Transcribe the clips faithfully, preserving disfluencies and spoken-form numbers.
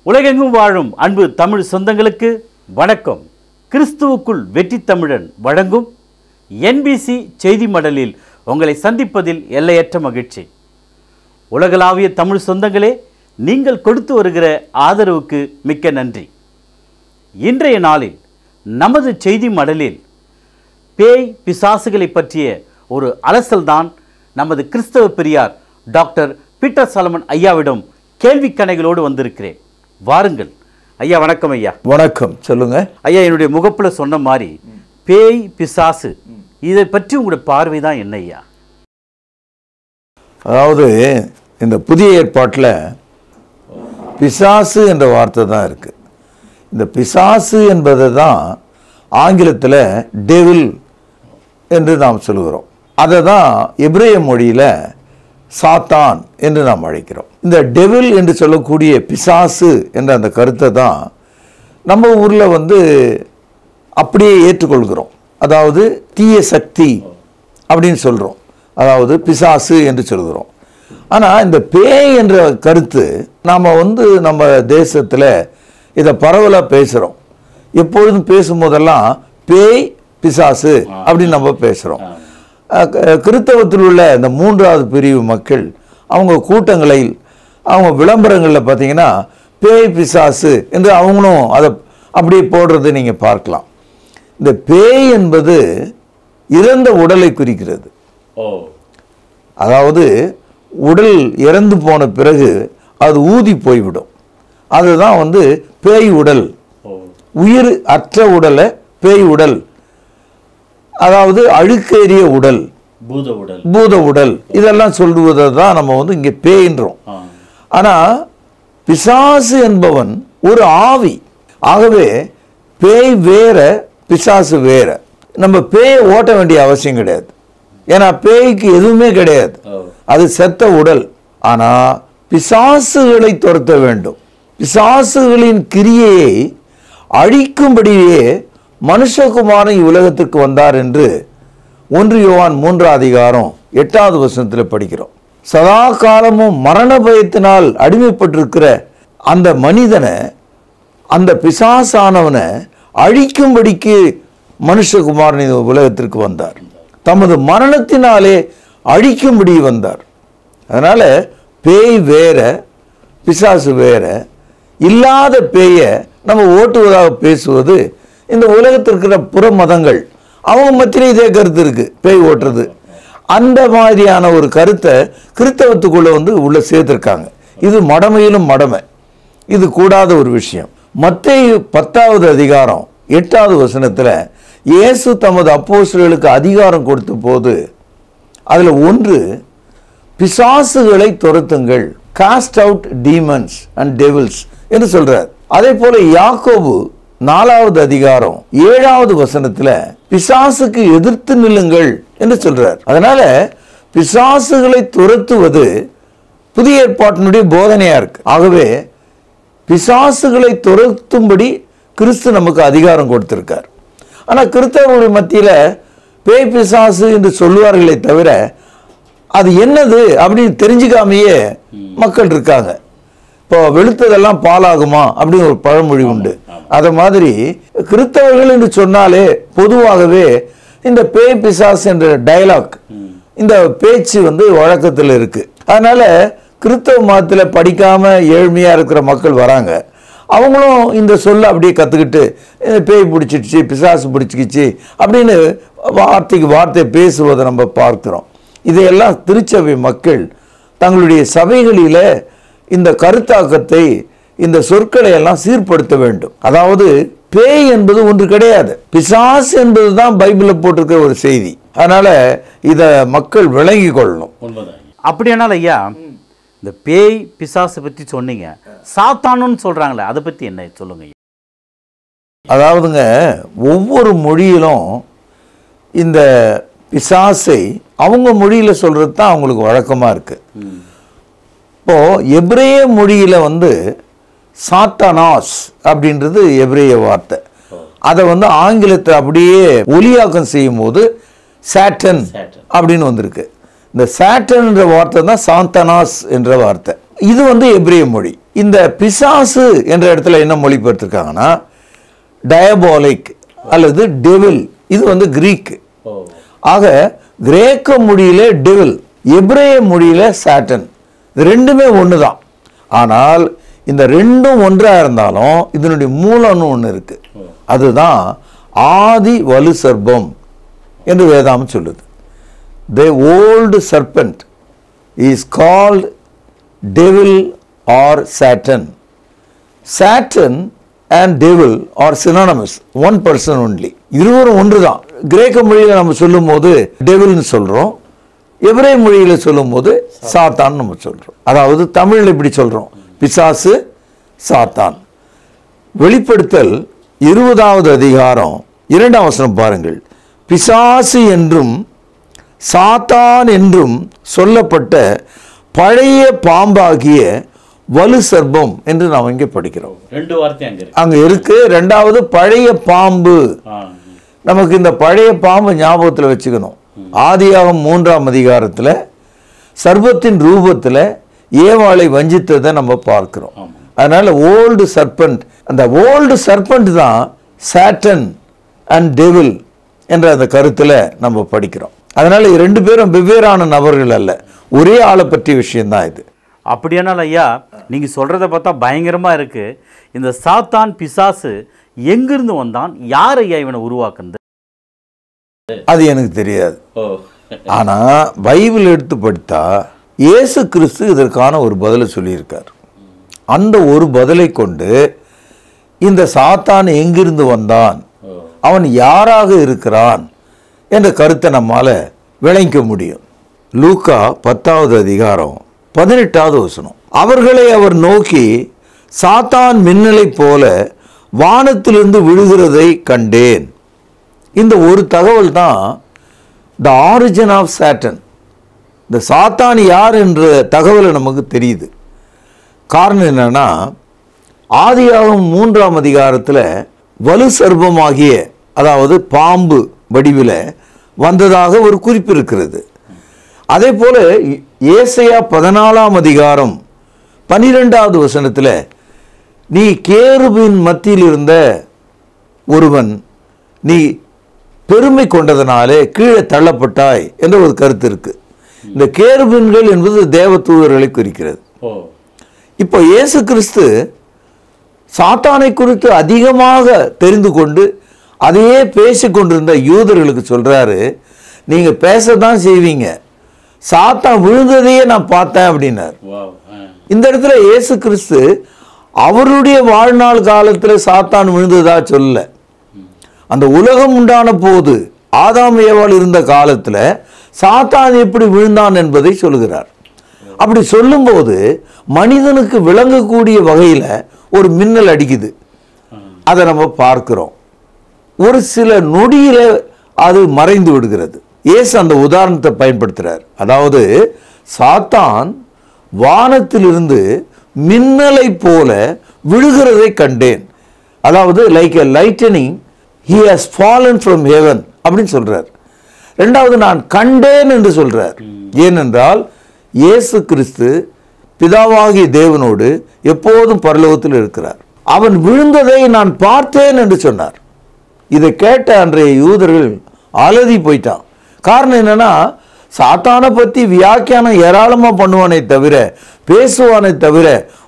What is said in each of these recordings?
உலகெங்கும் வாழும் அன்பு தமிழ் சொந்தங்களுக்கு வணக்கம். கிறிஸ்துவுக்குள் வெற்றி தமிழன் வழங்கும் N B C செய்தி மடலில் உங்களை சந்திப்பதில் எல்லையற்ற மகிழ்ச்சி. உலகளாவிய தமிழ் சொந்தங்களே, நீங்கள் கொடுத்து வருகிற ஆதரவுக்கு மிக்க நன்றி. இன்றைய நாளில் நமது செய்தி மடலில் பேய் பிசாசுகளை பற்றிய ஒரு அலசல்தான் நமது கிறிஸ்தவ பெரியார் டாக்டர் பீட்டர் சாலமன் ஐயாவிடம் கேள்வி கணைகளோடு வந்திருக்கிறேன். வாருங்கள் ஐயா. வணக்கம் ஐயா. வணக்கம். சொல்லுங்க ஐயா. என்னுடைய முகப்புல சொன்ன மாதிரி பேய் பிசாசு இதை பற்றி உங்களுடைய பார்வை தான் என்ன ஐயா? அதாவது இந்த புதிய ஏற்பாட்டில் பிசாசு என்ற வார்த்தை தான் இருக்கு. இந்த பிசாசு என்பதை தான் ஆங்கிலத்தில் டெவில் என்று நாம் சொல்கிறோம். அதை தான் எபிரேய மொழியில் சாத்தான் என்று நாம் அழைக்கிறோம். இந்த டெவில் என்று சொல்லக்கூடிய பிசாசு என்ற அந்த கருத்தை தான் நம்ம ஊரில் வந்து அப்படியே ஏற்றுக்கொள்கிறோம். அதாவது தீய சக்தி அப்படின்னு சொல்கிறோம், அதாவது பிசாசு என்று சொல்கிறோம். ஆனால் இந்த பேய் என்ற கருத்து நாம் வந்து நம்ம தேசத்தில் இதை பரவலாக பேசுகிறோம். எப்பொழுதும் பேசும்போதெல்லாம் பேய் பிசாசு அப்படின்னு நம்ம பேசுகிறோம். கிறித்தவத்தில் உள்ள இந்த மூன்றாவது பிரிவு மக்கள் அவங்க கூட்டங்களில் அவங்க விளம்பரங்களில் பார்த்தீங்கன்னா பேய் பிசாசு என்று அவங்களும் அதை அப்படியே போடுறது நீங்கள் பார்க்கலாம். இந்த பேய் என்பது இறந்த உடலை குறிக்கிறது. அதாவது உடல் இறந்து போன பிறகு அது ஊதி போய்விடும். அதுதான் வந்து பேய் உடல். உயிர் அற்ற உடலை பேய் உடல், அதாவது அழுக்கேறிய உடல், பூத உடல் பூத உடல் இதெல்லாம் சொல்லுவதை தான் நம்ம வந்து இங்கே பேயின்றோம். ஆனால் பிசாசு என்பவன் ஒரு ஆவி. ஆகவே பேய் வேற, பிசாசு வேற. நம்ம பேயை ஓட்ட வேண்டிய அவசியம் கிடையாது. ஏன்னா பேய்க்கு எதுவுமே கிடையாது, அது செத்த உடல். ஆனால் பிசாசுகளை துரத்த வேண்டும். பிசாசுகளின் கிரியையை அழிக்கும்படியே மனுஷகுமாரன் உலகத்திற்கு வந்தார் என்று ஒன்று யோவான் மூன்றாம் அதிகாரம் எட்டாவது வசனத்தில் படிக்கிறோம். சதா காலமும் மரண பயத்தினால் அடிமைப்பட்டிருக்கிற அந்த மனிதனை, அந்த பிசாசானவனை அழிக்கும்படிக்கு மனுஷகுமாரன் இந்த உலகத்திற்கு வந்தார். தமது மரணத்தினாலே அழிக்கும்படி வந்தார். அதனால பேய் வேற, பிசாசு வேற. இல்லாத பேயை நம்ம ஓட்டுவதாக பேசுவது இந்த உலகத்தில் இருக்கிற புற மதங்கள். அவங்க மத்தியிலே இதே கருத்து இருக்கு, பேய் ஓட்டுறது. அந்த மாதிரியான ஒரு கருத்தை கிறித்தவத்துக்குள்ள வந்து உள்ள சேர்த்திருக்காங்க. இது மடமையிலும் மடமை, இது கூடாத ஒரு விஷயம். மத்தேயு பத்தாவது அதிகாரம் எட்டாவது வசனத்துல இயேசு தமது அப்போஸ்தலர்களுக்கு அதிகாரம் கொடுத்த போது அதுல ஒன்று, பிசாசுகளை துரத்துங்கள், cast out demons and devils என்று சொல்றார். அதே போல யாக்கோபு நாலாவது அதிகாரம் ஏழாவது வசனத்துல பிசாசுக்கு எதிர்த்து நில்லுங்கள் என்று சொல்றார். அதனால பிசாசுகளை துரத்துவது புதிய ஏற்பாட்டினுடைய போதனையா இருக்கு. ஆகவே பிசாசுகளை துரத்தும்படி கிறிஸ்து நமக்கு அதிகாரம் கொடுத்திருக்கார். ஆனா கிறிஸ்தவர்களுடைய மத்தியில பேய் பிசாசு என்று சொல்லுவார்களே தவிர அது என்னது அப்படின்னு தெரிஞ்சுக்காமையே மக்கள் இருக்காங்க. இப்போ வெளுத்ததெல்லாம் பாலாகுமா அப்படின்னு ஒரு பழமொழி உண்டு. அதை மாதிரி கிறிஸ்தவர்கள் என்று சொன்னாலே பொதுவாகவே இந்த பேய் பிசாசு என்ற டயலாக், இந்த பேச்சு வந்து வழக்கத்தில் இருக்கு. அதனால கிறிஸ்தவ மதத்தில் படிக்காம ஏழ்மையா இருக்கிற மக்கள் வராங்க. அவங்களும் இந்த சொல்ல அப்படியே கத்துக்கிட்டு பேய் பிடிச்சிடுச்சு, பிசாசு பிடிச்சிக்கிச்சு அப்படின்னு வார்த்தைக்கு வார்த்தை பேசுவதை நம்ம பார்க்கிறோம். இதையெல்லாம் திருச்சபை மக்கள் தங்களுடைய சபைகளில இந்த கருத்தாக்கத்தை, இந்த சொற்களை எல்லாம் சீர்படுத்த வேண்டும். அதாவது பேய் என்பது ஒன்று கிடையாது, பிசாசு என்பது தான் பைபிளில் போட்டிருக்கிற ஒரு செய்தி. அதனால இத மக்கள் விளங்கி கொள்ளணும். அப்படியானால் ஐயா, இந்த பேய் பிசாசு பற்றி சொன்னீங்க, சாத்தானுன்னு சொல்றாங்களே, அதை பத்தி என்ன சொல்லுங்க. அதாவதுங்க, ஒவ்வொரு மொழியிலும் இந்த பிசாசை அவங்க மொழியில சொல்றது தான் அவங்களுக்கு வழக்கமா இருக்கு. இப்போ எபிரேய மொழியில வந்து சாத்தானாஸ் அப்படின்றது எபிரேய வார்த்தை. அதை வந்து ஆங்கிலத்தை அப்படியே ஒலியாக்கம் செய்யும் போது சாட்டன் அப்படின்னு வந்திருக்கு. இந்த சாட்டன் என்ற வார்த்தை தான் சாத்தானாஸ் என்ற வார்த்தை. இது வந்து எபிரேய மொழி. இந்த பிசாசு என்ற இடத்துல என்ன மொழிபெயர்த்திருக்காங்கன்னா டயபாலிக் அல்லது டெவில். இது வந்து கிரீக். ஆக கிரேக்க மொழியில டெவில், எபிரேய மொழியில சாட்டன். இது ரெண்டுமே ஒன்று தான். ஆனால் இந்த ரெண்டும் ஒன்றா இருந்தாலும் இதனுடைய மூலம்னு ஒன்று இருக்கு. அதுதான் ஆதி வலு சர்ப்பம் என்று வேதாகம் சொல்லுது. The old serpent is called devil or Satan. Satan and devil are synonymous, one person only. இருவரும் ஒன்று தான். கிரேக்க மொழியில் நம்ம சொல்லும் போது டெவில்னு சொல்றோம், எபிரேய மொழியில் சொல்லும் போது சாத்தான் நம்ம சொல்றோம். அதாவது தமிழில் இப்படி சொல்றோம், பிசாசு சாத்தான். வெளிப்படுத்தல் இருபதாவது அதிகாரம் இரண்டாம் வசனம் பாருங்கள். பிசாசு என்றும் சாத்தான் என்றும் சொல்லப்பட்ட பழைய பாம்பாகிய வலு சர்ப்பம் என்று நாம் இங்கே படிக்கிறோம். ரெண்டு வார்த்தை அங்க இருக்கு. அங்க இருக்கு. ரெண்டாவது பழைய பாம்பு. நமக்கு இந்த பழைய பாம்பு ஞாபகத்தில் வச்சுக்கணும். ஆதியாகமம் மூன்றாம் அதிகாரத்தில் சர்ப்பத்தின் ரூபத்தில் ஏவாளை வஞ்சித்ததை நம்ம பார்க்கிறோம். அதனால ஓல்டு சர்பண்ட், அந்த ஓல்டு சர்பண்ட் தான் சாட்டன் அண்ட் டெவில் என்ற அந்த கருத்தில் நம்ம படிக்கிறோம். அதனால ரெண்டு பேரும் வெவ்வேறான நபர்கள் அல்ல, ஒரே ஆளை பற்றிய விஷயம்தான் இது. அப்படியானால் ஐயா, நீங்கள் சொல்கிறத பார்த்தா பயங்கரமாக இருக்குது. இந்த சாத்தான் பிசாசு எங்கிருந்து வந்தான்? யார் ஐயா இவனை உருவாக்குனது? அது எனக்கு தெரியாது. ஆனால் பைபிள் எடுத்து படித்தா இயேசு கிறிஸ்து இதற்கான ஒரு பதிலை சொல்லியிருக்கார். அந்த ஒரு பதிலை கொண்டு இந்த சாத்தான் எங்கிருந்து வந்தான், அவன் யாராக இருக்கிறான் என்ற கருத்தை நம்மால் விளங்கிக்க முடியும். லூக்கா பத்தாவது அதிகாரம் பதினெட்டாவது வசனம். அவர்களை அவர் நோக்கி, சாத்தான் மின்னலை போல வானத்திலிருந்து விழுகிறதை கண்டேன். இந்த ஒரு தகவல் தான் த ஆரிஜின் ஆஃப் சாட்டன். இந்த சாத்தான் யார் என்ற தகவலை நமக்கு தெரியுது. காரணம் என்னன்னா, ஆதியாகமம் மூன்றாம் அதிகாரத்தில் வலு சர்ப்பமாகிய, அதாவது பாம்பு வடிவில் வந்ததாக ஒரு குறிப்பு இருக்கிறது. அதே போல ஏசாயா பதினாலாம் அதிகாரம் பனிரெண்டாவது வசனத்தில், நீ கேருபின் மத்தியில் இருந்த ஒருவன், நீ பெருமை கொண்டதனாலே கீழே தள்ளப்பட்டாய் என்ற ஒரு கருத்து இருக்கு. இந்த கேருபின்கள் என்பது தேவ தூதர்களை குறிக்கிறது. இப்போ இயேசு கிறிஸ்து சாத்தானை குறித்து அதிகமாக தெரிந்து கொண்டு அதையே பேசிக்கொண்டிருந்த யூதர்களுக்கு சொல்றாரு, நீங்க பேசத்தான் செய்வீங்க, சாத்தான் விழுந்ததையே நான் பார்த்தேன் அப்படின்னார். இந்த இடத்துல இயேசு கிறிஸ்து அவருடைய வாழ்நாள் காலத்தில் சாத்தான் விழுந்ததா சொல்லல. அந்த உலகம் உண்டான போது ஆதாம் ஏவாள் இருந்த காலத்தில் சாத்தான் எப்படி விழுந்தான் என்பதை சொல்லுகிறார். அப்படி சொல்லும்போது மனிதனுக்கு விளங்கக்கூடிய வகையில் ஒரு மின்னல் அடிக்குது. அதை நம்ம பார்க்கிறோம். ஒரு சில நொடியில அது மறைந்து விடுகிறது. இயேசு அந்த உதாரணத்தை பயன்படுத்துறார். அதாவது சாத்தான் வானத்திலிருந்து மின்னலை போல விழுகிறதை கண்டேன். அதாவது like a lightning he has fallen from heaven அப்படின்னு சொல்றார். ரெண்டாவது நான் கண்டேன் என்று சொல்றார். ஏனென்றால் இயேசு கிறிஸ்து பிதாவாகிய தேவனோடு எப்போதும் பரலோகத்தில் இருக்கிறார். அவன் விழுந்ததை நான் பார்த்தேன் என்று சொன்னார். இதை கேட்ட அன்றைய யூதர்கள் அலறி போயிட்டான். காரணம் என்னன்னா, சாத்தானை பற்றி வியாக்கியானம் ஏராளமாக பண்ணுவானே தவிர, பேசுவானே தவிர,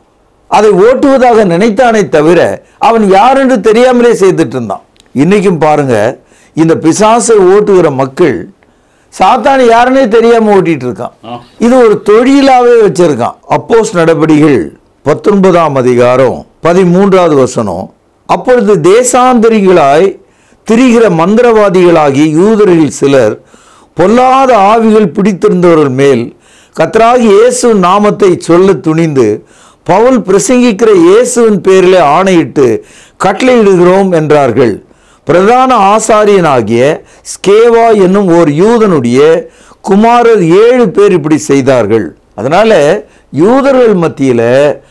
அதை ஓட்டுவதாக நினைத்தானே தவிர, அவன் யார் என்று தெரியாமலே செய்துட்டு இருந்தான். இன்னைக்கும் பாருங்க, இந்த பிசாசை ஓட்டுகிற மக்கள் சாத்தான் யாருன்னே தெரியாம ஓட்டிட்டு இருக்கான். இது ஒரு தொழிலாவே வச்சிருக்கான். அப்போஸ் நடபடிகள் பத்தொன்பதாம் அதிகாரம் பதிமூன்றாவது வசனம். அப்பொழுது தேசாந்தரிகளாய் திரிகிற மந்திரவாதிகளாகி யூதரில் சிலர் பொல்லாத ஆவிகள் பிடித்திருந்தவர்கள் மேல் கர்த்தராகிய இயேசுவின் நாமத்தை சொல்ல துணிந்து, பவுல் பிரசங்கிக்கிற இயேசுவின் பேரிலே ஆணையிட்டு கட்டளையிடுகிறோம் என்றார்கள். பிரதான ஆசாரியனாகிய ஸ்கேவா என்னும் ஓர் யூதனுடைய குமாரர் ஏழு பேர் இப்படி செய்தார்கள். அதனால யூதர்கள் மத்தியில்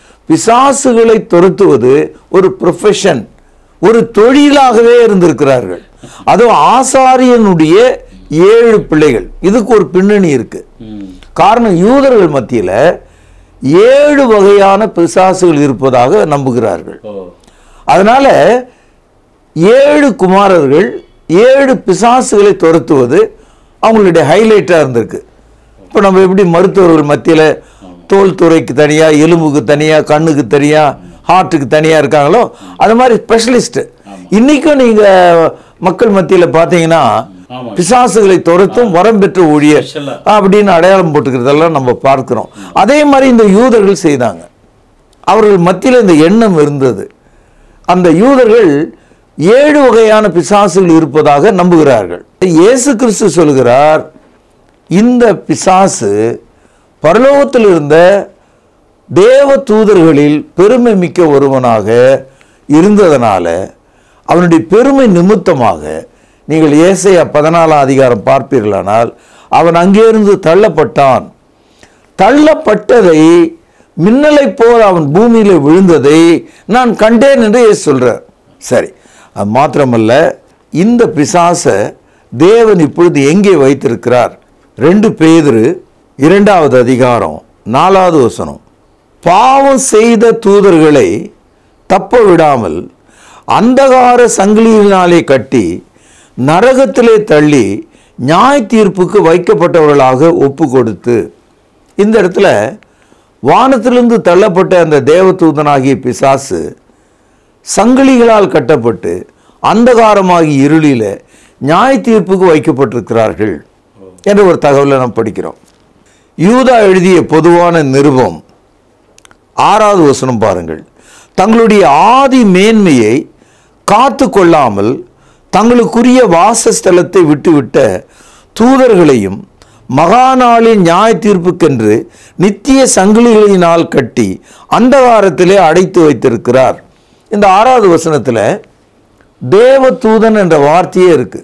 பிசாசுகளை துரத்துவது ஒரு ப்ரொஃபஷன், ஒரு தொழிலாகவே இருந்திருக்கிறார்கள். அதுவும் ஆசாரியனுடைய ஏழு பிள்ளைகள். இதுக்கு ஒரு பின்னணி இருக்கு. காரணம், யூதர்கள் மத்தியில் ஏழு வகையான பிசாசுகள் இருப்பதாக நம்புகிறார்கள். அதனால ஏழு குமாரர்கள் ஏழு பிசாசுகளை துரத்துவது அவங்களுடைய ஹைலைட்டாக இருந்திருக்கு. இப்போ நம்ம எப்படி மருத்துவர்கள் மத்தியில் தோல் துறைக்கு தனியாக, எலும்புக்கு தனியாக, கண்ணுக்கு தனியாக, ஹார்ட்டுக்கு தனியாக இருக்காங்களோ அது மாதிரி ஸ்பெஷலிஸ்ட் இன்னைக்கும் நீங்கள் மக்கள் மத்தியில் பார்த்தீங்கன்னா பிசாசுகளை துரத்தும் வரம் பெற்ற ஊழியர் அப்படின்னு அடையாளம் போட்டுக்கிறதெல்லாம் நம்ம பார்க்கிறோம். அதே மாதிரி இந்த யூதர்கள் செய்தாங்க. அவர்கள் மத்தியில் இந்த எண்ணம் இருந்தது. அந்த யூதர்கள் ஏழு வகையான பிசாசுகள் இருப்பதாக நம்புகிறார்கள். இயேசு கிறிஸ்து சொல்கிறார், இந்த பிசாசு பரலோகத்தில் இருந்த தேவ தூதர்களில் பெருமை மிக்க ஒருவனாக இருந்ததனால அவனுடைய பெருமை நிமித்தமாக நீங்கள் ஏசாயா பதினாலாம் அதிகாரம் பார்ப்பீர்களானால் அவன் அங்கேருந்து தள்ளப்பட்டான். தள்ளப்பட்டதை மின்னலை போல் அவன் பூமியில விழுந்ததை நான் கண்டேன் என்று சொல்றார். சரி, அது மாத்திரமல்ல, இந்த பிசாசை தேவன் இப்பொழுது எங்கே வைத்திருக்கிறார்? ரெண்டு பேதுரு இரண்டாவது அதிகாரம் நாலாவது வசனம், பாவம் செய்த தூதர்களை தப்ப விடாமல் அந்தகார சங்கிலியினாலே கட்டி நரகத்திலே தள்ளி நியாய தீர்ப்புக்கு வைக்கப்பட்டவர்களாக ஒப்பு கொடுத்து. இந்த இடத்துல வானத்திலிருந்து தள்ளப்பட்ட அந்த தேவதூதனாகிய பிசாசு சங்கிலிகளால் கட்டப்பட்டு அந்தகாரமாகி இருளில நியாய தீர்ப்புக்கு வைக்கப்பட்டிருக்கிறார்கள் என்ற ஒரு தகவலை நாம் படிக்கிறோம். யூதா எழுதிய பொதுவான நிருபம் ஆறாவது வசனம் பாருங்கள். தங்களுடைய ஆதி மேன்மையை காத்து கொள்ளாமல் தங்களுக்குரிய வாசஸ்தலத்தை விட்டுவிட்ட தூதர்களையும் மகாநாளின் நியாய தீர்ப்புக்கென்று நித்திய சங்கிலிகளினால் கட்டி அந்தகாரத்திலே அடைத்து வைத்திருக்கிறார். இந்த ஆறாவது வசனத்தில் தேவ தூதன் என்ற வார்த்தையே இருக்கு.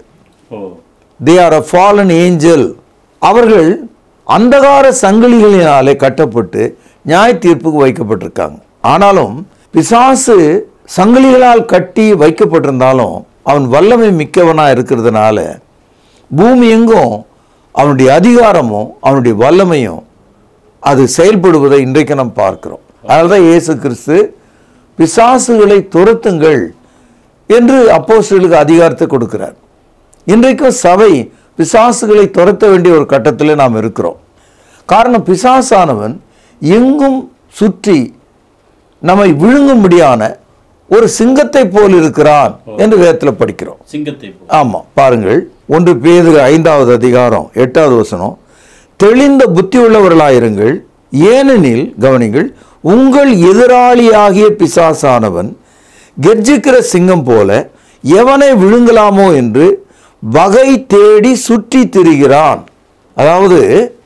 They are a fallen angel. அவர்கள் அந்தகார சங்கிலிகளினாலே கட்டப்பட்டு நியாய தீர்ப்புக்கு வைக்கப்பட்டிருக்காங்க. ஆனாலும் பிசாசு சங்கிலிகளால் கட்டி வைக்கப்பட்டிருந்தாலும் அவன் வல்லமை மிக்கவனாக இருக்கிறதுனால பூமி எங்கும் அவனுடைய அதிகாரமும் அவனுடைய வல்லமையும் அது செயல்படுவதை இன்றைக்கு நாம் பார்க்கிறோம். அதனால தான் இயேசு கிறிஸ்து பிசாசுகளை துரத்துங்கள் என்று அப்போஸ்தலர்களுக்கு அதிகாரத்தை கொடுக்கிறார். இன்றைக்கும் சபை பிசாசுகளை துரத்த வேண்டிய ஒரு கட்டத்தில் நாம் இருக்கிறோம். காரணம், பிசாசானவன் எங்கும் சுற்றி நம்மை விழுங்கும்படியான ஒரு சிங்கத்தை போல் இருக்கிறான் என்று வேதத்தில் படிக்கிறோம். சிங்கத்தை ஆமா, பாருங்கள், ஒன்று பேதுரு ஐந்தாவது அதிகாரம் எட்டாவது வசனம், தெளிந்த புத்தி உள்ளவர்களாயிருங்கள், ஏனெனில் கவனிங்கள், உங்கள் எதிராளியாகிய பிசாசானவன் கெர்ஜிக்கிற சிங்கம் போல எவனை விழுங்கலாமோ என்று வகை தேடி சுற்றி திரிகிறான். அதாவது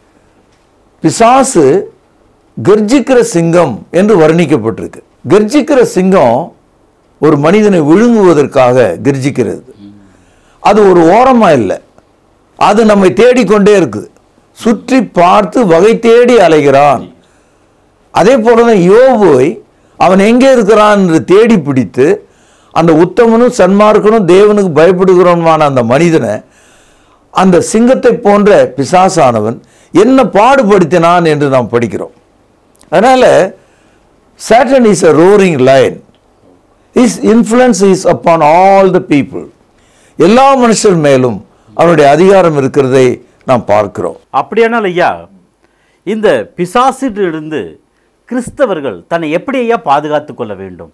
பிசாசு கெர்ஜிக்கிற சிங்கம் என்று வர்ணிக்கப்பட்டிருக்கு. கெர்ஜிக்கிற சிங்கம் ஒரு மனிதனை விழுங்குவதற்காக கெர்ஜிக்கிறது. அது ஒரு ஓரமா இல்லை, அது நம்மை தேடிக்கொண்டே இருக்குது. சுற்றி பார்த்து வகை தேடி அலைகிறான். அதே போலதான் யோபுவை அவன் எங்கே இருக்கிறான் என்று தேடி பிடித்து அந்த உத்தமனும் சன்மார்க்கனும் தேவனுக்கு பயப்படுகிறவனுமான அந்த மனிதனை அந்த சிங்கத்தை போன்ற பிசாசானவன் என்ன பாடுபடுத்தினான் என்று நாம் படிக்கிறோம். அதனால Satan is a roaring lion. His influence is upon all the people. எல்லா மனுஷர் மேலும் அவனுடைய அதிகாரம் இருக்கிறதை நாம் பார்க்கிறோம். அப்படியானால் ஐயா, இந்த பிசாசிலிருந்து கிறிஸ்தவர்கள் தன்னை எப்படி ஐயா பாதுகாத்துக் கொள்ள வேண்டும்?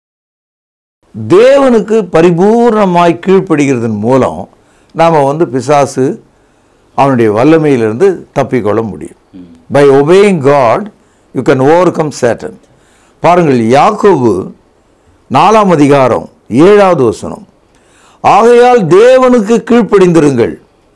தேவனுக்கு பரிபூர்ணமாய் கீழ்ப்படுகிறதன் மூலம் நாம் வந்து பிசாசு அவனுடைய வல்லமையிலிருந்து தப்பிக்கொள்ள முடியும். By obeying God, you can overcome Satan. பாருங்கள், யாக்கோபு நாலாம் அதிகாரம் ஏழாவது வசனம், ஆகையால் தேவனுக்கு கீழ்ப்படிந்திருங்கள்,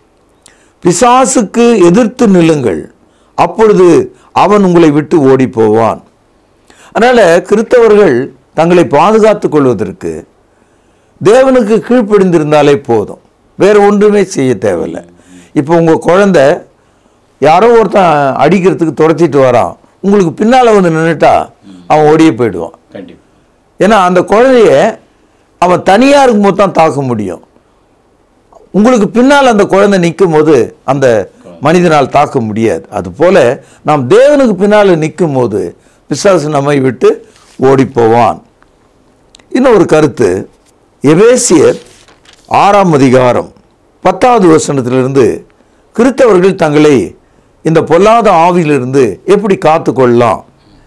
பிசாசுக்கு எதிர்த்து நில்லுங்கள், அப்பொழுது அவன் உங்களை விட்டு ஓடி போவான். அதனால கிறிஸ்தவர்கள் தங்களை பாதுகாத்துக் கொள்வதற்கு தேவனுக்கு கீழ்ப்படிந்திருந்தாலே போதும், வேற ஒன்றுமே செய்ய தேவையில்லை. இப்போ உங்கள் குழந்தை யாரோ ஒருத்தன் அடிக்கிறதுக்கு துரத்திட்டு வரான், உங்களுக்கு பின்னால் வந்து நின்றுட்டா அவன் ஓடியே போயிடுவான். ஏன்னா அந்த குழந்தைய அவன் தனியாக இருக்கும்போது தான் தாக்க முடியும். உங்களுக்கு பின்னால் அந்த குழந்தை நிற்கும் போது அந்த மனிதனால் தாக்க முடியாது. அதுபோல நாம் தேவனுக்கு பின்னால் நிற்கும் போது பிசாசு நம்மை விட்டு ஓடி போவான். இன்னொரு கருத்து, எபேசியர் ஆறாம் அதிகாரம் பத்தாவது வசனத்திலிருந்து கிறிஸ்தவர்கள் தங்களை இந்த பொல்லாத ஆவியிலிருந்து எப்படி காத்து கொள்ளலாம்.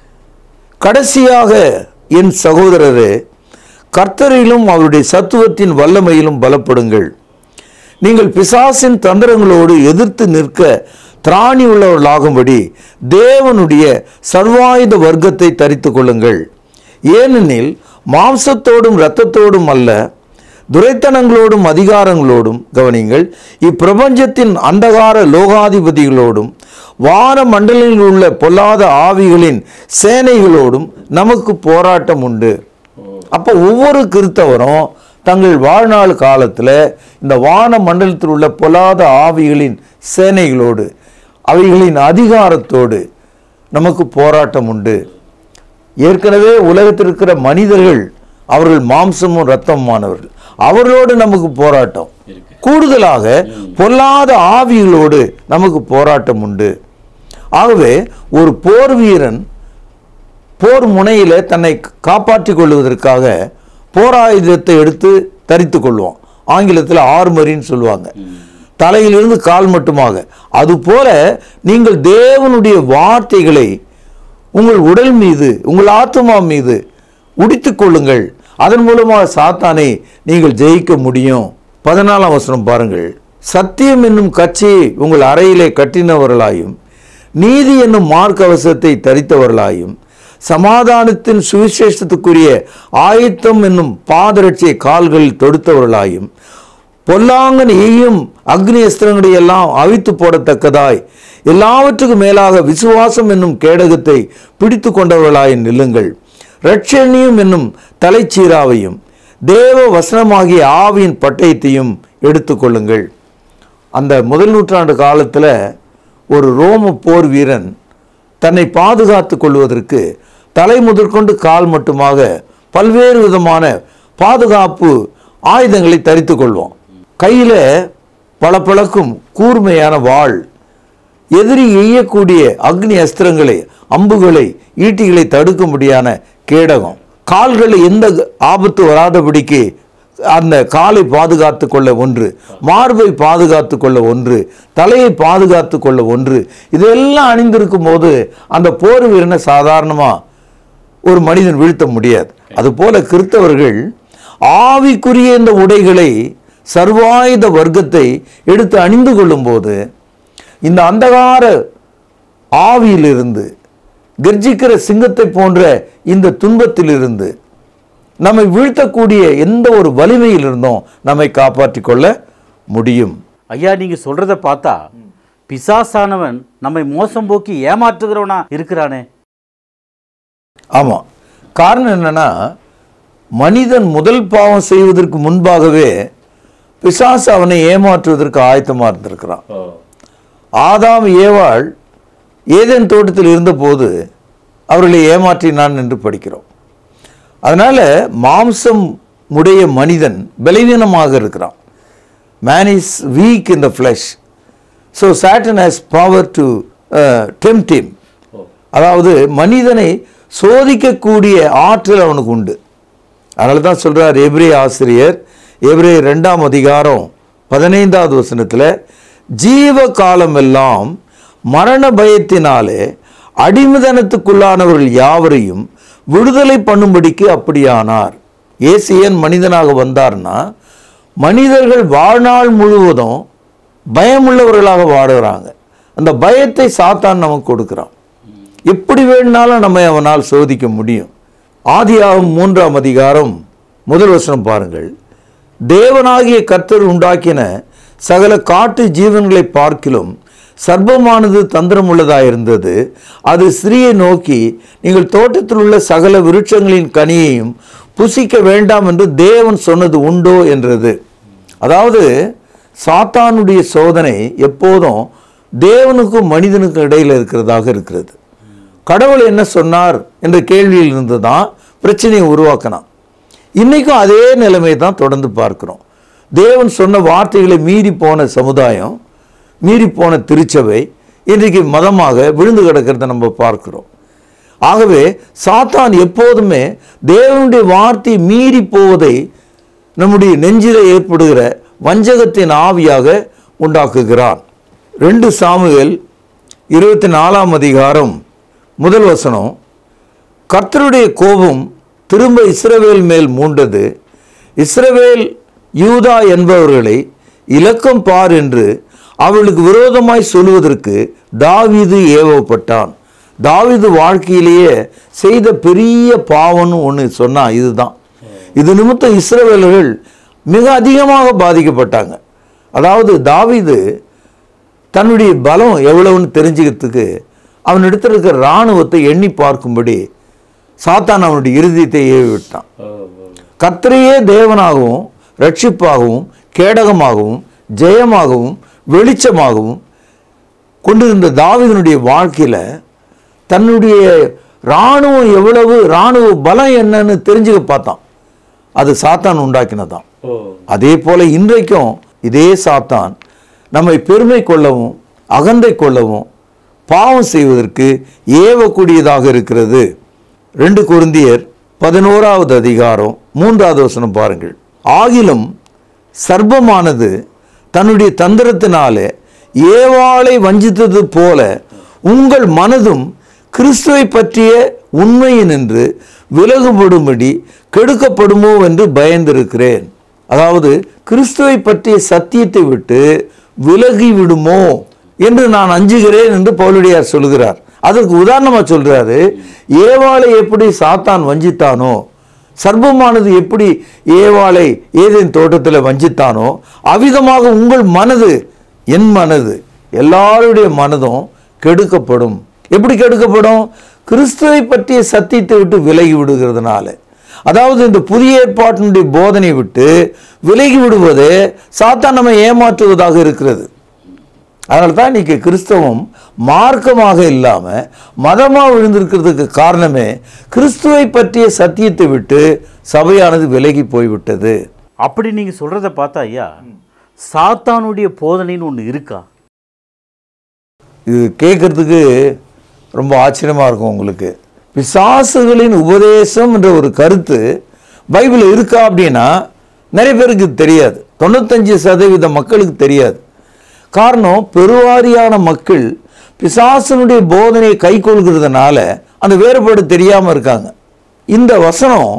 கடைசியாக என் சகோதரரே, கர்த்தரிலும் அவருடைய சத்துவத்தின் வல்லமையிலும் பலப்படுங்கள். நீங்கள் பிசாசின் தந்திரங்களோடு எதிர்த்து நிற்க திராணி உள்ளவர்களாகும்படி தேவனுடைய சர்வாயுத வர்க்கத்தை தரித்து கொள்ளுங்கள். ஏனெனில் மாம்சத்தோடும் இரத்தத்தோடும் அல்ல, துரைத்தனங்களோடும் அதிகாரங்களோடும், கவனிங்கள், இப்பிரபஞ்சத்தின் அந்தகார லோகாதிபதிகளோடும் வான மண்டலங்களில் உள்ள பொல்லாத ஆவிகளின் சேனைகளோடும் நமக்கு போராட்டம் உண்டு. அப்போ ஒவ்வொரு கிறிஸ்தவரும் தங்கள் வாழ்நாள் காலத்தில் இந்த வான மண்டலத்தில் உள்ள பொல்லாத ஆவிகளின் சேனைகளோடு, அவைகளின் அதிகாரத்தோடு நமக்கு போராட்டம் உண்டு. ஏற்கனவே உலகத்தில் இருக்கிற மனிதர்கள் அவர்கள் மாம்சமும் இரத்தமுமானவர்கள், அவர்களோடு நமக்கு போராட்டம். கூடுதலாக பொல்லாத ஆவிகளோடு நமக்கு போராட்டம் உண்டு. ஆகவே ஒரு போர் வீரன் போர் முனையில தன்னை காப்பாற்றிக் கொள்வதற்காக போராயுதத்தை எடுத்து தரித்து கொள்வான். ஆங்கிலத்தில் ஆர்மரின்னு சொல்லுவாங்க, தலையிலிருந்து கால் மட்டுமாக. அதுபோல நீங்கள் தேவனுடைய வார்த்தைகளை உங்கள் உடல் மீது, உங்கள் ஆத்மா மீது உடித்து கொள்ளுங்கள். அதன் மூலமாக சாத்தானை நீங்கள் ஜெயிக்க முடியும். பதினாலாம் வசனம் பாருங்கள். சத்தியம் என்னும் கட்சியை உங்கள் அறையிலே கட்டினவர்களாயும், நீதி என்னும் மார்க்கவசத்தை தரித்தவர்களாயும், சமாதானத்தின் சுவிசேஷத்துக்குரிய ஆயத்தம் என்னும் பாதரட்சியை கால்களில் தொடுத்தவர்களாயும், பொல்லாங்கன் எய்யும் அக்னி அஸ்திரங்களை எல்லாம் அவித்து போடத்தக்கதாய் எல்லாவற்றுக்கும் மேலாக விசுவாசம் என்னும் கேடகத்தை பிடித்து கொண்டவர்களாய் நில்லுங்கள். இரட்சணியம் என்னும் தலைச்சீராவையும் தேவ வசனமாகிய ஆவியின் பட்டயத்தையும் எடுத்துக்கொள்ளுங்கள். அந்த முதல் நூற்றாண்டு காலத்தில் ஒரு ரோம போர் வீரன் தன்னை பாதுகாத்து கொள்வதற்கு தலை முதற்கொண்டு கால் மட்டுமாக பல்வேறு விதமான பாதுகாப்பு ஆயுதங்களை தரித்து கொள்வோம். கையில் பளபளக்கும் கூர்மையான வாள், எதிரி எய்யக்கூடிய அக்னி அஸ்திரங்களை, அம்புகளை, ஈட்டிகளை தடுக்கும்படியான கேடகம், கால்களில் எந்த ஆபத்து வராதபடிக்கு அந்த காலை பாதுகாத்து கொள்ள ஒன்று, மார்பை பாதுகாத்து கொள்ள ஒன்று, தலையை பாதுகாத்து கொள்ள ஒன்று, இதெல்லாம் அணிந்திருக்கும் போது அந்த போர் வீரனை சாதாரணமாக ஒரு மனிதன் வீழ்த்த முடியாது. அதுபோல கிறிஸ்தவர்கள் ஆவிக்குரிய இந்த உடைகளை, சர்வாயுத வர்க்கத்தை எடுத்து அணிந்து கொள்ளும் போது இந்த அந்தகார ஆவியிலிருந்து, கர்ஜிக்கிற சிங்கத்தை போன்ற இந்த துன்பத்திலிருந்து, நம்மை வீழ்த்தக்கூடிய எந்த ஒரு வலிமையிலிருந்தும் நம்மை காப்பாற்றி கொள்ள முடியும். ஐயா, நீங்க சொல்றத பார்த்தா பிசாசானவன் நம்மை மோசம் போக்கி ஏமாற்றுகிறவனா இருக்கிறானே. ஆமாம், காரணம் என்னன்னா, மனிதன் முதல் பாவம் செய்வதற்கு முன்பாகவே பிசாசு அவனை ஏமாற்றுவதற்கு ஆயத்தமாக இருந்திருக்கிறான். ஆதாம் ஏவாள் ஏதேன் தோட்டத்தில் இருந்தபோது அவர்களை ஏமாற்றினான் என்று படிக்கிறோம். அதனால் மாம்சம் உடைய மனிதன் பலவீனமாக இருக்கிறான். Man is weak in the flesh, so Satan has power to tempt him. அதாவது மனிதனை சோதிக்கக்கூடிய ஆற்றல் அவனுக்கு உண்டு. அதனால தான் சொல்கிறார் எபிரேய ஆசிரியர், எபிரேயர் ரெண்டாம் அதிகாரம் பதினைந்தாவது வசனத்தில், ஜீவ காலம் எல்லாம் மரண பயத்தினாலே அடிமைதனத்துக்குள்ளானவர்கள் யாவரையும் விடுதலை பண்ணும்படிக்கு அப்படியானார். இயேசு ஏன் மனிதனாக வந்தார்னா, மனிதர்கள் வாழ்நாள் முழுவதும் பயமுள்ளவர்களாக வாடுகிறாங்க. அந்த பயத்தை சாத்தான் நமக்கு கொடுக்குறான். எப்படி வேணுனாலும் நம்ம அவனால் சோதிக்க முடியும். ஆதியாகமம் மூன்றாம் அதிகாரம் முதல் வசனம் பாருங்கள். தேவனாகிய கர்த்தர் உண்டாக்கின சகல காட்டு ஜீவன்களை பார்க்கிலும் சர்ப்பமானது தந்திரம் உள்ளதாயிருந்தது. அது ஸ்திரீயை நோக்கி, நீங்கள் தோட்டத்தில் உள்ள சகல விருட்சங்களின் கனியையும் புசிக்க வேண்டாம் என்று தேவன் சொன்னது உண்டோ என்றது. அதாவது சாத்தானுடைய சோதனை எப்போதும் தேவனுக்கும் மனிதனுக்கும் இடையில் இருக்கிறதாக இருக்கிறது. கடவுள் என்ன சொன்னார் என்ற கேள்வியில் இருந்து தான் பிரச்சனையை உருவாக்கினான். இன்றைக்கும் அதே நிலைமை தான் தொடர்ந்து பார்க்கிறோம். தேவன் சொன்ன வார்த்தைகளை மீறி போன சமுதாயம் மீறிப்போன திருச்சபை இன்றைக்கு மதமாக விழுந்து கிடக்கிறத நம்ம பார்க்கிறோம். ஆகவே சாத்தான் எப்போதுமே தேவனுடைய வார்த்தை மீறி போவதை நம்முடைய நெஞ்சிலே ஏற்படுகிற வஞ்சகத்தின் ஆவியாக உண்டாக்குகிறான். ரெண்டு சாமுவேல் இருபத்தி நாலாம் அதிகாரம் முதல் வசனம், கர்த்தருடைய கோபம் திரும்ப இஸ்ரவேல் மேல் மூண்டது, இஸ்ரவேல் யூதா என்பவர்களை இலக்கம் பார் என்று அவளுக்கு விரோதமாய் சொல்வதற்கு தாவீது ஏவப்பட்டான். தாவீது வாழ்க்கையிலேயே செய்த பெரிய பாவம்னு ஒன்று சொன்னா இதுதான். இது நிமித்தம் இஸ்ரவேலர்கள் மிக அதிகமாக பாதிக்கப்பட்டாங்க. அதாவது தாவீது தன்னுடைய பலம் எவ்வளவுன்னு தெரிஞ்சுக்கிறதுக்கு அவனிடத்தில் இருக்கிற இராணுவத்தை எண்ணி பார்க்கும்படி சாத்தான் அவனுடைய இருதயத்தை ஏவி விட்டான். கர்த்தரையே தேவனாகவும் ரட்சிப்பாகவும் கேடகமாகவும் ஜெயமாகவும் வெளிச்சமாகவும் கொண்டிருந்த தாவீதினுடைய வாழ்க்கையில் தன்னுடைய இராணுவம் எவ்வளவு, இராணுவ பலம் என்னன்னு தெரிஞ்சுக்க பார்த்தான். அது சாத்தான் உண்டாக்கினதான். அதே போல இன்றைக்கும் இதே சாத்தான் நம்மை பெருமை கொள்ளவும் அகந்தை கொள்ளவும் பாவம் செய்வதற்கு ஏவக்கூடியதாக இருக்கிறது. ரெண்டு கொரிந்தியர் பதினோராவது அதிகாரம் மூன்றாவது வசனம் பாருங்கள். ஆகிலும் சர்ப்பமானது தன்னுடைய தந்திரத்தினாலே ஏவாளை வஞ்சித்தது போல உங்கள் மனதும் கிறிஸ்துவை பற்றிய உண்மையினின்று விலகுபடும்படி கெடுக்கப்படுமோ என்று பயந்திருக்கிறேன். அதாவது கிறிஸ்துவை பற்றிய சத்தியத்தை விட்டு விலகி விடுமோ என்று நான் அஞ்சுகிறேன் என்று பவுலடியார் சொல்கிறார். அதற்கு உதாரணமாக சொல்றாரு, ஏவாளை எப்படி சாத்தான் வஞ்சித்தானோ, சர்ப்பமானது எப்படி ஏவாளை ஏதேன் தோட்டத்தில் வஞ்சித்தானோ, அவ்விதமாக உங்கள் மனது, என் மனது, எல்லாருடைய மனதும் கெடுக்கப்படும். எப்படி கெடுக்கப்படும்? கிறிஸ்துவை பற்றிய சத்தியத்தை விட்டு விலகி விடுகிறதுனால. அதாவது இந்த புதிய ஏற்பாட்டினுடைய போதனை விட்டு விலகி விடுவது சாத்தான் நம்ம ஏமாற்றுவதாக இருக்கிறது. அதனால தான் இன்னைக்கு கிறிஸ்தவம் மார்க்கமாக இல்லாமல் மதமாக விழுந்திருக்கிறதுக்கு காரணமே கிறிஸ்துவை பற்றிய சத்தியத்தை விட்டு சபையானது விலகி போய்விட்டது. அப்படி நீங்க சொல்றதை பார்த்தா ஐயா, சாத்தானுடைய போதனைன்னு ஒன்று இருக்கா? இது கேட்கறதுக்கு ரொம்ப ஆச்சரியமா இருக்கும் உங்களுக்கு. பிசாசுகளின் உபதேசம் என்ற ஒரு கருத்து பைபிள் இருக்கா அப்படின்னா நிறைய பேருக்கு தெரியாது. தொண்ணூத்தஞ்சு சதவீத மக்களுக்கு தெரியாது. காரணம், பெருவாரியான மக்கள் பிசாசனுடைய போதனையை கை கொள்கிறதுனால அந்த வேறுபாடு தெரியாமல் இருக்காங்க. இந்த வசனம்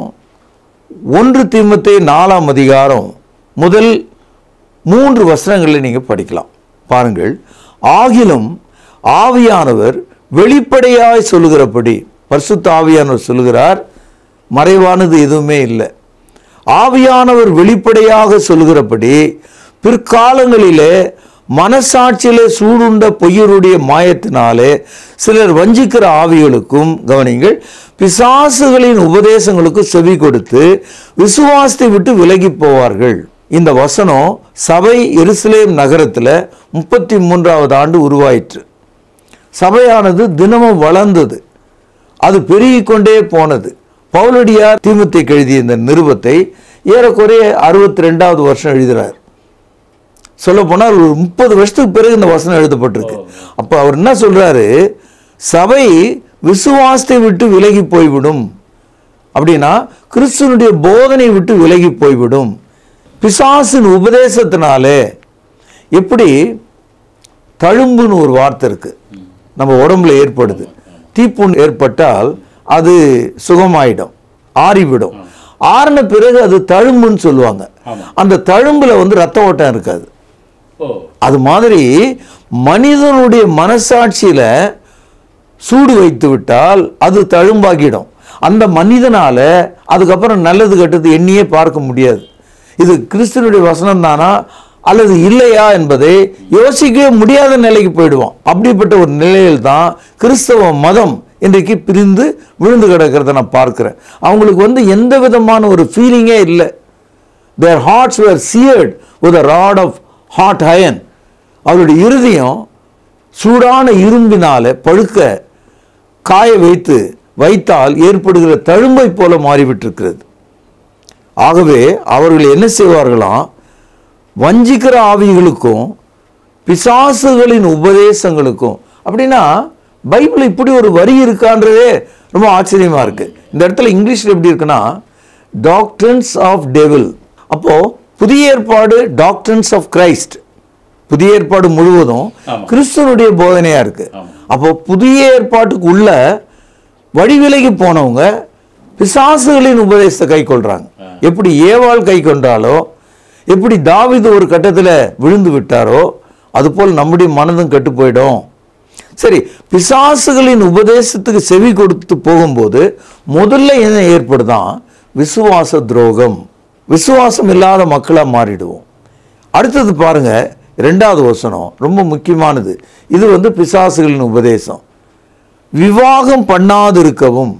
ஒன்று தீமோத்தேயு நாலாம் அதிகாரம் முதல் மூன்று வசனங்களில் நீங்கள் படிக்கலாம். பாருங்கள். ஆகிலும் ஆவியானவர் வெளிப்படையாய் சொல்லுகிறபடி, பரிசுத்த ஆவியானவர் சொல்லுகிறார், மறைவானது எதுவுமே இல்லை. ஆவியானவர் வெளிப்படையாக சொல்லுகிறபடி பிற்காலங்களிலே மனசாட்சியிலே சூடுண்ட பொய்யருடைய மாயத்தினாலே சிலர் வஞ்சிக்கிற ஆவிகளுக்கும், கவனிங்கள், பிசாசுகளின் உபதேசங்களுக்கும் செவி கொடுத்து விசுவாசத்தை விட்டு விலகி போவார்கள். இந்த வசனம் சபை எருசலேம் நகரத்தில் முப்பத்தி மூன்றாவது ஆண்டு உருவாயிற்று. சபையானது தினமும் வளர்ந்தது, அது பெருகிக் கொண்டே போனது. பவுலடியார் தீமோத்தேயுக்கு எழுதிய இந்த நிருபத்தை ஏறக்குறைய அறுபத்தி ரெண்டாவது வருஷம் எழுதுகிறார். சொல்ல போனால் ஒரு முப்பது வருஷத்துக்கு பிறகு இந்த வசனம் எழுதப்பட்டிருக்கு. அப்போ அவர் என்ன சொல்றாரு? சபை விசுவாசத்தை விட்டு விலகி போய்விடும். அப்படின்னா கிறிஸ்துவனுடைய போதனை விட்டு விலகி போய்விடும். பிசாசின் உபதேசத்தினாலே எப்படி தழும்புன்னு ஒரு வார்த்தை இருக்கு, நம்ம உடம்புல ஏற்படுது. தீப்புண் ஏற்பட்டால் அது சுகமாயிடும், ஆறிவிடும். ஆறின பிறகு அது தழும்புன்னு சொல்லுவாங்க. அந்த தழும்புல வந்து ரத்த ஓட்டம் இருக்காது. அது மாதிரி மனிதனுடைய மனசாட்சியில சூடு வைத்து விட்டால் அது தழும்பாகிடும். அந்த மனிதனால அதுக்கப்புறம் நல்லது கெட்டது எண்ணியே பார்க்க முடியாது. இது கிறிஸ்துவனுடைய வசனம் தானா அல்லது இல்லையா என்பதை யோசிக்கவே முடியாத நிலைக்கு போயிடுவான். அப்படிப்பட்ட ஒரு நிலையில் தான் கிறிஸ்தவ மதம் இன்றைக்கு பிரிந்து விழுந்து கிடக்கிறத நான் பார்க்கிறேன். அவங்களுக்கு வந்து எந்த விதமான ஒரு ஃபீலிங்கே இல்லை. their hearts were seared with a rod of hot iron. அவருடைய இருதயம் சூடான இரும்பினால பழுக்க காய வைத்து வைத்தால் ஏற்படுகிற தழும்பை போல மாறிவிட்டிருக்கிறது. ஆகவே அவர்கள் என்ன செய்வார்களாம்? வஞ்சிக்கிற ஆவிகளுக்கும் பிசாசுகளின் உபதேசங்களுக்கும். அப்படின்னா பைபிள் இப்படி ஒரு வரி இருக்கான்றதே ரொம்ப ஆச்சரியமா இருக்கு. இந்த இடத்துல இங்கிலீஷ்ல எப்படி இருக்குன்னா டாக்ட்ரின்ஸ் ஆஃப் டெவில். அப்போ புதிய ஏற்பாடு டாக்ட்ரின்ஸ் ஆஃப் கிரைஸ்ட், புதிய ஏற்பாடு முழுவதும் கிறிஸ்துவனுடைய போதனையா இருக்கு. அப்போ புதிய ஏற்பாட்டுக்கு உள்ள வழிவிலகி போனவங்க பிசாசுகளின் உபதேசத்தை கை கொள்றாங்க. எப்படி ஏவாள் கை கொண்டாலோ, எப்படி தாவீது ஒரு கட்டத்தில் விழுந்து விட்டாரோ, அதுபோல் நம்முடைய மனதும் கெட்டு போயிடும். சரி, பிசாசுகளின் உபதேசத்துக்கு செவி கொடுத்து போகும்போது முதல்ல என்ன ஏற்படுதான்? விசுவாச துரோகம். விசுவாசம் இல்லாத மக்களா மாறிடுவோம். அடுத்தது பாருங்க, ரெண்டாவது வசனம் ரொம்ப முக்கியமானது. இது வந்து பிசாசுகளின் உபதேசம். விவாகம் பண்ணாது இருக்கவும்,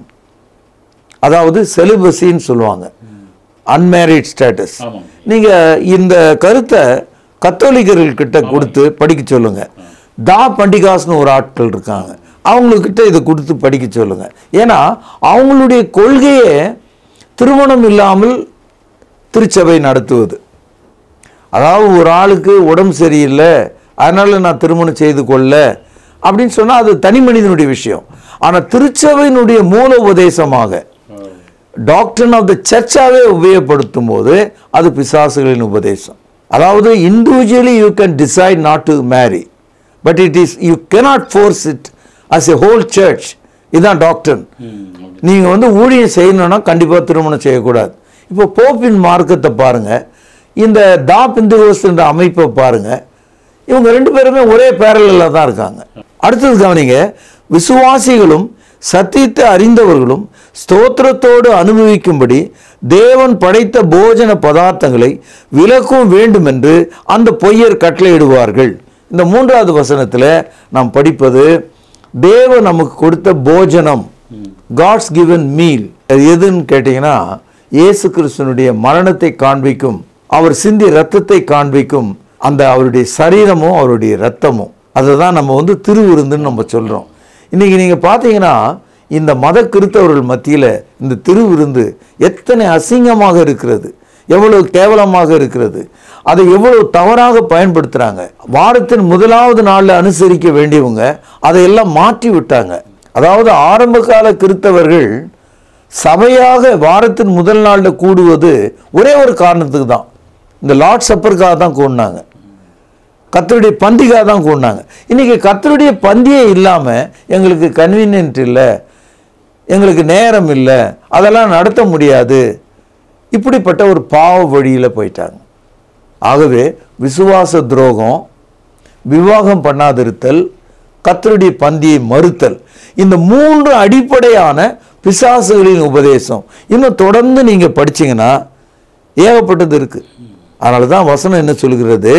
அதாவது செலிபஸின்னு சொல்லுவாங்க, அன்மேரிட் ஸ்டேட்டஸ். நீங்க இந்த கருத்தை கத்தோலிக்கர்கள் கிட்ட கொடுத்து படிக்க சொல்லுங்க. தா பண்டிகாஸ்னு ஒரு ஆட்கள் இருக்காங்க, அவங்கக்கிட்ட இதை கொடுத்து படிக்க சொல்லுங்க. ஏன்னா அவங்களுடைய கொள்கையே திருமணம் இல்லாமல் திருச்சபை நடத்துவது. அதாவது ஒரு ஆளுக்கு உடம்பு சரியில்லை, அதனால நான் திருமணம் செய்து கொள்ள அப்படின்னு சொன்னால் அது தனி மனிதனுடைய விஷயம். ஆனால் திருச்சபையினுடைய மூல உபதேசமாக டாக்டரின் ஆஃப் த சர்ச்சாவே உபயோகப்படுத்தும் போது அது பிசாசுகளின் உபதேசம். அதாவது individually you can decide not to marry, but it is you cannot force it as a whole church. இதுதான் டாக்டர். நீங்கள் வந்து ஊழியம் செய்யணும்னா கண்டிப்பாக திருமணம் செய்யக்கூடாது. இப்போ போப்பின் மார்க்கத்தை பாருங்க, இந்த தா பெந்தெகோஸ்து என்ற அமைப்பை பாருங்க, இவங்க ரெண்டு பேருமே ஒரே பேரலில் தான் இருக்காங்க. அடுத்தது கவனிங்க, விசுவாசிகளும் சத்தியத்தை அறிந்தவர்களும் ஸ்தோத்திரத்தோடு அனுபவிக்கும்படி தேவன் படைத்த போஜன பதார்த்தங்களை விலக்கும் வேண்டும் என்று அந்த பொய்யர் கட்டளையிடுவார்கள். இந்த மூன்றாவது வசனத்தில் நாம் படிப்பது தேவன் நமக்கு கொடுத்த போஜனம், காட்ஸ் கிவன் மீல். எதுன்னு கேட்டீங்கன்னா இயேசு கிறிஸ்துனுடைய மரணத்தை காண்பிக்கும், அவர் சிந்தி ரத்தத்தை காண்பிக்கும் அந்த அவருடைய சரீரமும் அவருடைய ரத்தமும். அதை தான் நம்ம வந்து திருவிருந்துன்னு நம்ம சொல்கிறோம். இன்றைக்கி நீங்கள் பார்த்தீங்கன்னா இந்த மத கிறிஸ்தவர்கள் மத்தியில் இந்த திருவிருந்து எத்தனை அசிங்கமாக இருக்கிறது, எவ்வளவு கேவலமாக இருக்கிறது, அதை எவ்வளவு தவறாக பயன்படுத்துகிறாங்க. வாரத்தின் முதலாவது நாளில் அனுசரிக்க வேண்டியவங்க அதையெல்லாம் மாற்றி விட்டாங்க. அதாவது ஆரம்ப கால கிறிஸ்தவர்கள் சபையாக வாரத்தின் முதல் நாளில் கூடுவது ஒரே ஒரு காரணத்துக்கு தான், இந்த லார்ட் சப்பருக்காக தான் கூடினாங்க, கர்த்தருடைய பந்திக்காக தான் கூடினாங்க. இன்றைக்கி கர்த்தருடைய பந்தியே இல்லாமல் எங்களுக்கு கன்வீனியன்ட் இல்லை, எங்களுக்கு நேரம் இல்லை, அதெல்லாம் நடத்த முடியாது, இப்படிப்பட்ட ஒரு பாவ வழியில் போயிட்டாங்க. ஆகவே விசுவாச துரோகம், விவாகம் பண்ணாதிருத்தல், கர்த்தருடைய பந்தியை மறுத்தல், இந்த மூன்று அடிப்படையான பிசாசுகளின் உபதேசம் இன்னும் தொடர்ந்து நீங்கள் படிச்சீங்கன்னா ஏகப்பட்டது இருக்குது. அதனால தான் வசனம் என்ன சொல்கிறது,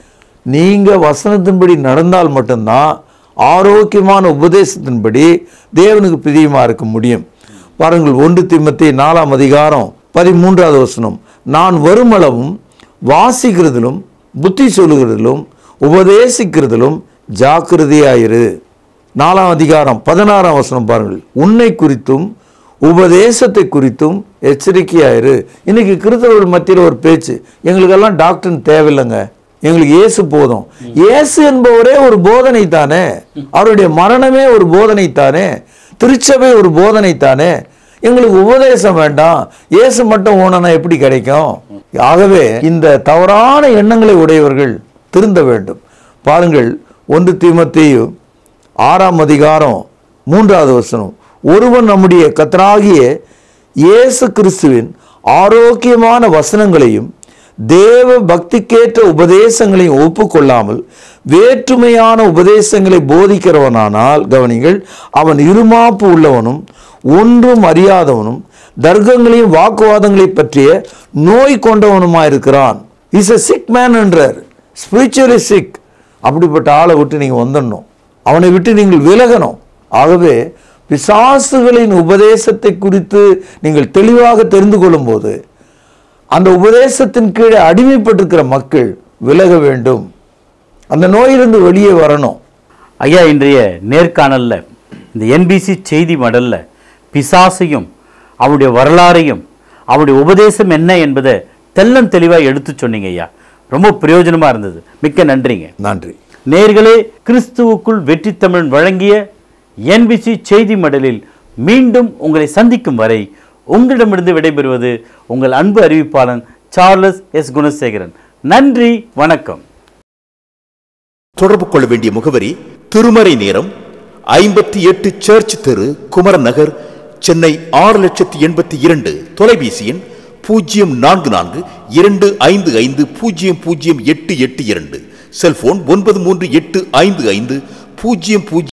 நீங்கள் வசனத்தின்படி நடந்தால் மட்டும்தான் ஆரோக்கியமான உபதேசத்தின்படி தேவனுக்கு பிரியமாக இருக்க முடியும். பாருங்கள், ஒன்று தீமோத்தேயு நாலாம் அதிகாரம் பதிமூன்றாவது வசனம், நான் வருமளவும் வாசிக்கிறதிலும் புத்தி சொல்லுகிறதிலும் உபதேசிக்கிறதிலும் ஜாக்கிரதையாயிரு. நாலாம் அதிகாரம் பதினாறாம் வசனம் பாருங்கள், உன்னை குறித்தும் உபதேசத்தை குறித்தும் எச்சரிக்கையாயிரு. இன்னைக்கு கிறிஸ்தவர்கள் மத்தியில் ஒரு பேச்சு, எங்களுக்கெல்லாம் டாக்டர் தேவையில்லைங்க, எங்களுக்கு இயேசு போதும். இயேசு என்பவரே ஒரு போதனை தானே, அவருடைய மரணமே ஒரு போதனை தானே, திருச்சபை ஒரு போதனை தானே, எங்களுக்கு உபதேசம் வேண்டாம், இயேசு மட்டும் ஓனனா எப்படி கிடைக்கும்? ஆகவே இந்த தவறான எண்ணங்களை உடையவர்கள் திருந்த வேண்டும். பாருங்கள், ஒன்று தீமோத்தேயு ஆறாம் அதிகாரம் மூன்றாவது வசனம், ஒருவன் நம்முடைய கர்த்தராகிய இயேசு கிறிஸ்துவின் ஆரோக்கியமான வசனங்களையும் தேவ பக்திக்கேற்ற உபதேசங்களையும் ஒப்புக்கொள்ளாமல் வேற்றுமையான உபதேசங்களை போதிக்கிறவனானால், கவனிங்கள், அவன் இருமாப்பு உள்ளவனும் ஒன்றும் அறியாதவனும் தர்க்கங்களையும் வாக்குவாதங்களை பற்றிய நோய் கொண்டவனுமாயிருக்கிறான். இஸ் a sick man என்றார், ஸ்பிரிச்சுவலி சிக். அப்படிப்பட்ட ஆளை விட்டு நீங்கள் வந்துடணும், அவனை விட்டு நீங்கள் விலகணும். ஆகவே பிசாசுகளின் உபதேசத்தை குறித்து நீங்கள் தெளிவாக தெரிந்து கொள்ளும் போது அந்த உபதேசத்தின் கீழே அடிமைப்பட்டிருக்கிற மக்கள் விலக வேண்டும், அந்த நோயிலிருந்து வெளியே வரணும். ஐயா, இன்றைய நேர்காணலில் இந்த என்பிசி செய்தி மடலில் பிசாசையும் அவருடைய வரலாறையும் அவருடைய உபதேசம் என்ன என்பதை தெள்ளம் தெளிவாக எடுத்து சொன்னீங்க ஐயா. ரொம்ப பிரயோஜனமாக இருந்தது. மிக்க நன்றிங்க. நன்றி. நேயர்களே, கிறிஸ்துவுக்குள் வெற்றி தமிழன் வழங்கிய என்பிசி செய்தி மடலில் மீண்டும் உங்களை சந்திக்கும் வரை உங்களிடமிருந்து விடைபெறுவது உங்கள் அன்பு அறிவிப்பாளன் சார்லஸ் எஸ் குணசேகரன். நன்றி, வணக்கம். தொடர்பு கொள்ள வேண்டிய முகவரி: திருமறை நேரம், ஐம்பத்தி எட்டு சர்ச் தெரு, குமரன் நகர், சென்னை ஆறு லட்சத்தி எண்பத்தி இரண்டு. தொலைபேசி எண் பூஜ்ஜியம் நான்கு நான்கு இரண்டு ஐந்து ஐந்து பூஜ்ஜியம் பூஜ்ஜியம் எட்டு எட்டு இரண்டு. செல்போன் ஒன்பது மூன்று எட்டு ஐந்து ஐந்து பூஜ்ஜியம் பூஜ்ஜியம்